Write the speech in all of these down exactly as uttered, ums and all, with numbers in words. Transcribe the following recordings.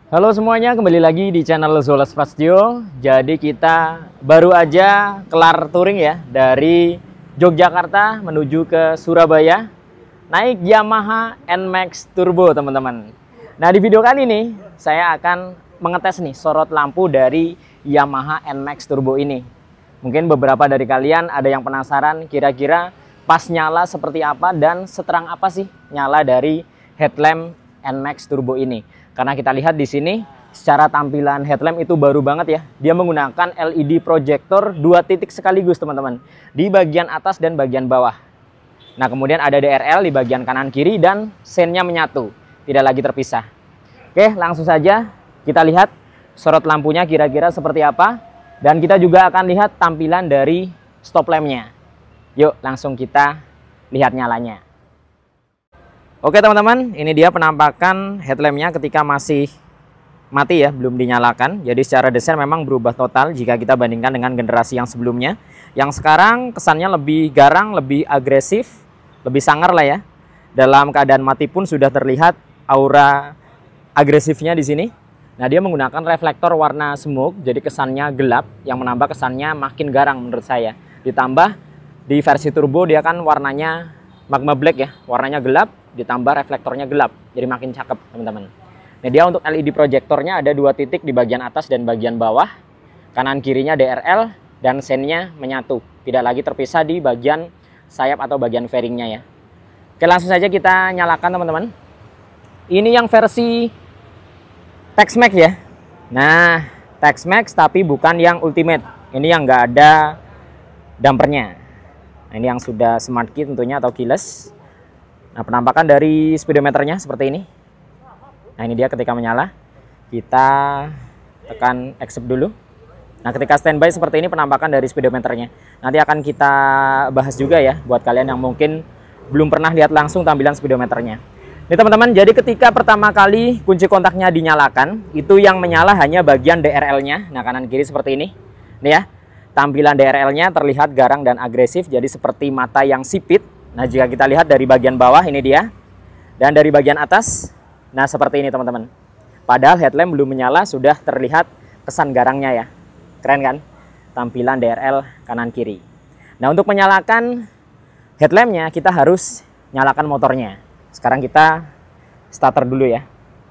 Halo semuanya, kembali lagi di channel Zolas Prasetyo. Jadi kita baru aja kelar touring ya, dari Yogyakarta menuju ke Surabaya, naik Yamaha N Max Turbo teman-teman. Nah di video kali ini saya akan mengetes nih sorot lampu dari Yamaha N Max Turbo ini. Mungkin beberapa dari kalian ada yang penasaran kira-kira pas nyala seperti apa dan seterang apa sih nyala dari headlamp N Max Turbo ini. Karena kita lihat di sini secara tampilan headlamp itu baru banget ya. Dia menggunakan L E D projector dua titik sekaligus teman-teman, di bagian atas dan bagian bawah. Nah kemudian ada D R L di bagian kanan kiri dan sennya menyatu, tidak lagi terpisah. Oke, langsung saja kita lihat sorot lampunya kira-kira seperti apa. Dan kita juga akan lihat tampilan dari stop lampnya. Yuk langsung kita lihat nyalanya. Oke teman-teman, ini dia penampakan headlampnya ketika masih mati ya, belum dinyalakan. Jadi secara desain memang berubah total jika kita bandingkan dengan generasi yang sebelumnya. Yang sekarang kesannya lebih garang, lebih agresif, lebih sangar lah ya. Dalam keadaan mati pun sudah terlihat aura agresifnya di sini. Nah dia menggunakan reflektor warna smoke, jadi kesannya gelap, yang menambah kesannya makin garang menurut saya. Ditambah di versi turbo dia kan warnanya magma black ya, warnanya gelap, ditambah reflektornya gelap, jadi makin cakep teman-teman. Nah dia untuk L E D projectornya ada dua titik di bagian atas dan bagian bawah, kanan kirinya D R L dan sennya menyatu, tidak lagi terpisah di bagian sayap atau bagian fairingnya ya. Oke langsung saja kita nyalakan teman-teman. Ini yang versi Tex-Max ya. Nah Tex-Max tapi bukan yang Ultimate, ini yang nggak ada dampernya. Nah, ini yang sudah smart key tentunya atau keyless. Nah penampakan dari speedometernya seperti ini. Nah ini dia ketika menyala, kita tekan accept dulu. Nah ketika standby seperti ini penampakan dari speedometernya. Nanti akan kita bahas juga ya buat kalian yang mungkin belum pernah lihat langsung tampilan speedometernya. Ini teman-teman, jadi ketika pertama kali kunci kontaknya dinyalakan, itu yang menyala hanya bagian D R L-nya. Nah kanan kiri seperti ini. Nih ya, tampilan D R L-nya terlihat garang dan agresif, jadi seperti mata yang sipit. Nah jika kita lihat dari bagian bawah ini dia, dan dari bagian atas, nah seperti ini teman-teman. Padahal headlamp belum menyala sudah terlihat kesan garangnya ya, keren kan? Tampilan D R L kanan kiri. Nah untuk menyalakan headlampnya kita harus nyalakan motornya. Sekarang kita starter dulu ya.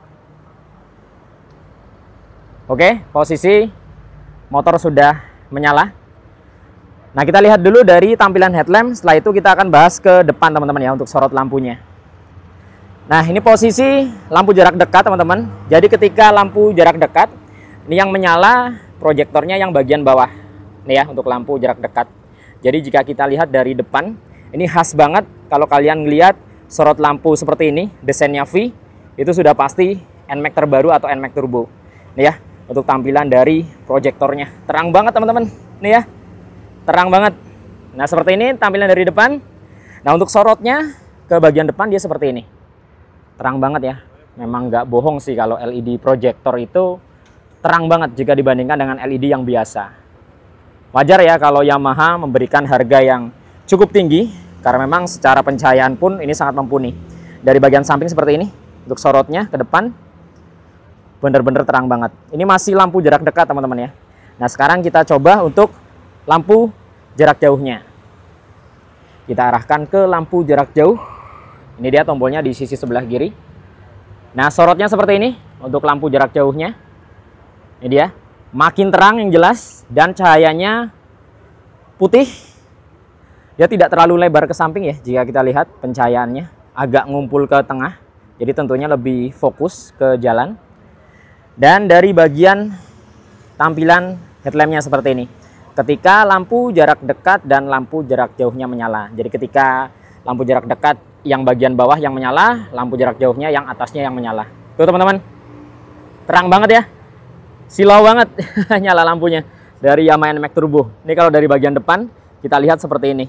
Oke, posisi motor sudah menyala. Nah kita lihat dulu dari tampilan headlamp, setelah itu kita akan bahas ke depan teman-teman ya untuk sorot lampunya. Nah ini posisi lampu jarak dekat teman-teman. Jadi ketika lampu jarak dekat, ini yang menyala proyektornya yang bagian bawah. Nih ya untuk lampu jarak dekat. Jadi jika kita lihat dari depan, ini khas banget kalau kalian lihat sorot lampu seperti ini, desainnya V, itu sudah pasti N Max terbaru atau N Max Turbo. Nih ya untuk tampilan dari proyektornya. Terang banget teman-teman. Nih ya. Terang banget. Nah seperti ini tampilan dari depan. Nah untuk sorotnya ke bagian depan dia seperti ini. Terang banget ya. Memang nggak bohong sih kalau L E D projector itu terang banget jika dibandingkan dengan L E D yang biasa. Wajar ya kalau Yamaha memberikan harga yang cukup tinggi, karena memang secara pencahayaan pun ini sangat mumpuni. Dari bagian samping seperti ini, untuk sorotnya ke depan bener-bener terang banget. Ini masih lampu jarak dekat teman-teman ya. Nah sekarang kita coba untuk lampu jarak jauhnya. Kita arahkan ke lampu jarak jauh. Ini dia tombolnya di sisi sebelah kiri. Nah sorotnya seperti ini untuk lampu jarak jauhnya. Ini dia, makin terang yang jelas dan cahayanya putih. Dia tidak terlalu lebar ke samping ya, jika kita lihat pencahayaannya agak ngumpul ke tengah. Jadi tentunya lebih fokus ke jalan. Dan dari bagian tampilan headlampnya seperti ini. Ketika lampu jarak dekat dan lampu jarak jauhnya menyala. Jadi ketika lampu jarak dekat yang bagian bawah yang menyala, lampu jarak jauhnya yang atasnya yang menyala. Tuh teman-teman, terang banget ya, silau banget nyala lampunya dari Yamaha N Max Turbo. Ini kalau dari bagian depan kita lihat seperti ini.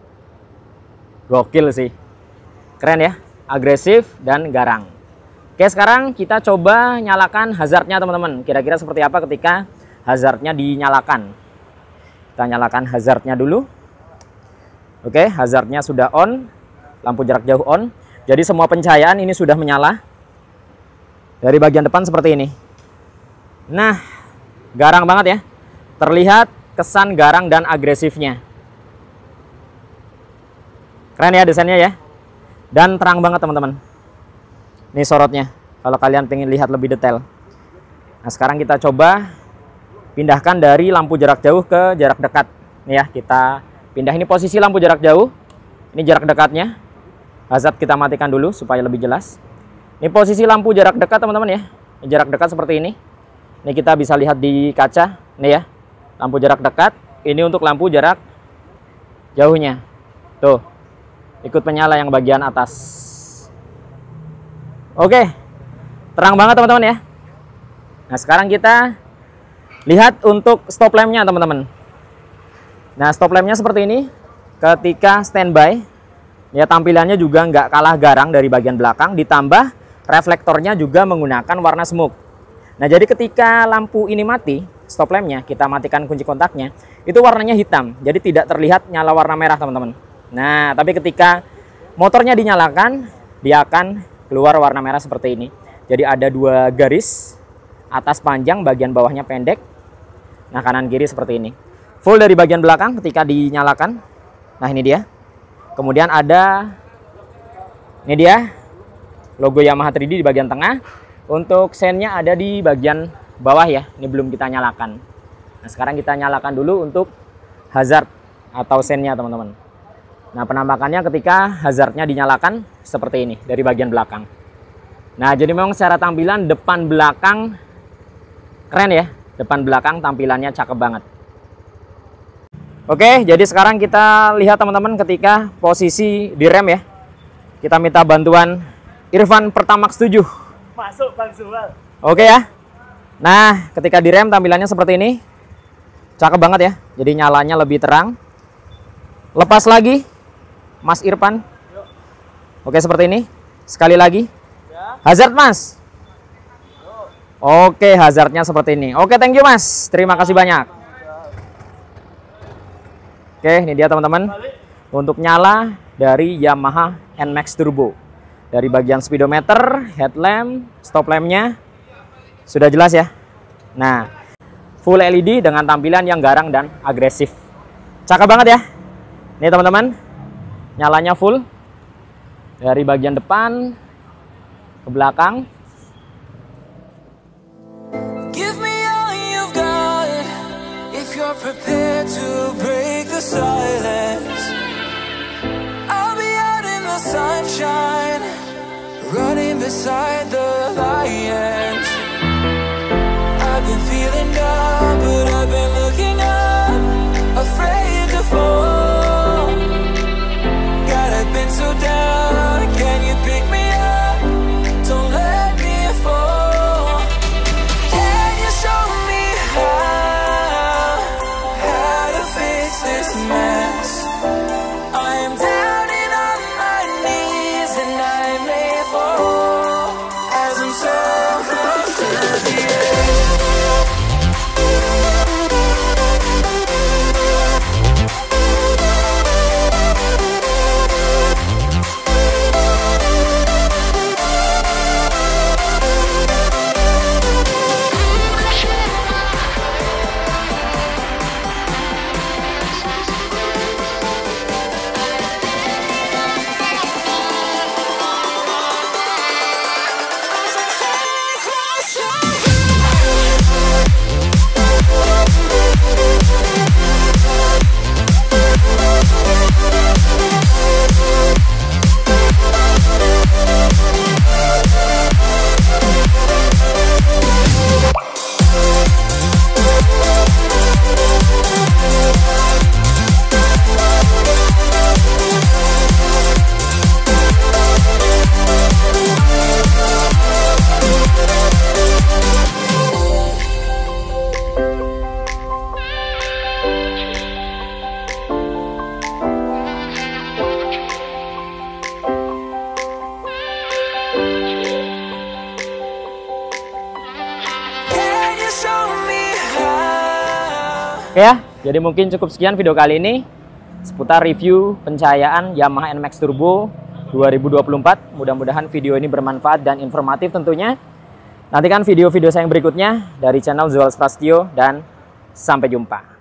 Gokil sih, keren ya, agresif dan garang. Oke sekarang kita coba nyalakan hazardnya teman-teman. Kira-kira seperti apa ketika hazardnya dinyalakan. Kita nyalakan hazardnya dulu. Oke, hazardnya sudah on, lampu jarak jauh on. Jadi semua pencahayaan ini sudah menyala. Dari bagian depan seperti ini. Nah, garang banget ya. Terlihat kesan garang dan agresifnya. Keren ya desainnya ya. Dan terang banget teman-teman. Ini sorotnya. Kalau kalian pengen lihat lebih detail. Nah, sekarang kita coba pindahkan dari lampu jarak jauh ke jarak dekat. Nih ya, kita pindah ini posisi lampu jarak jauh. Ini jarak dekatnya. Hazard kita matikan dulu supaya lebih jelas. Ini posisi lampu jarak dekat teman-teman ya. Ini jarak dekat seperti ini. Ini kita bisa lihat di kaca. Nih ya, lampu jarak dekat. Ini untuk lampu jarak jauhnya. Tuh, ikut menyala yang bagian atas. Oke, terang banget teman-teman ya. Nah, sekarang kita lihat untuk stop lampnya teman-teman. Nah, stop lampnya seperti ini. Ketika standby, ya tampilannya juga nggak kalah garang dari bagian belakang. Ditambah reflektornya juga menggunakan warna smoke. Nah, jadi ketika lampu ini mati, stop lampnya, kita matikan kunci kontaknya, itu warnanya hitam. Jadi tidak terlihat nyala warna merah teman-teman. Nah, tapi ketika motornya dinyalakan, dia akan keluar warna merah seperti ini. Jadi ada dua garis, atas panjang, bagian bawahnya pendek. Nah, kanan kiri seperti ini. Full dari bagian belakang ketika dinyalakan. Nah, ini dia. Kemudian ada, ini dia, logo Yamaha tiga D di bagian tengah. Untuk sennya ada di bagian bawah ya. Ini belum kita nyalakan. Nah, sekarang kita nyalakan dulu untuk hazard atau sennya teman-teman. Nah, penampakannya ketika hazardnya dinyalakan seperti ini dari bagian belakang. Nah, jadi memang secara tampilan depan belakang keren ya. Depan belakang tampilannya cakep banget. Oke, jadi sekarang kita lihat teman-teman ketika posisi di rem ya. Kita minta bantuan Irfan Pertamax tujuh. Masuk Bang Zuhal. Oke ya. Nah, ketika di rem tampilannya seperti ini. Cakep banget ya. Jadi nyalanya lebih terang. Lepas lagi Mas Irfan. Yuk. Oke, seperti ini. Sekali lagi. Ya. Hazard, Mas. Yuk. Oke, hazardnya seperti ini. Oke, thank you, Mas. Terima kasih banyak. Oke, ini dia teman-teman. Untuk nyala dari Yamaha N Max Turbo. Dari bagian speedometer, headlamp, stop lampnya sudah jelas ya. Nah, full L E D dengan tampilan yang garang dan agresif. Cakep banget ya. Nih teman-teman. Nyalanya full dari bagian depan ke belakang. Give me all you've got if you're prepared to break the silence. I'll be out in the sunshine, running beside the lions. I've been feeling down, but I've been looking up, afraid to fall. Been so down, can you pick me up? Don't let me fall. Can you show me how, how to fix this mess? I am down and on my knees and I may fall as I'm so close to the edge. Oke ya, jadi mungkin cukup sekian video kali ini seputar review pencahayaan Yamaha N Max Turbo dua ribu dua puluh empat. Mudah-mudahan video ini bermanfaat dan informatif tentunya. Nantikan video-video saya yang berikutnya dari channel Zuhal Prastio dan sampai jumpa.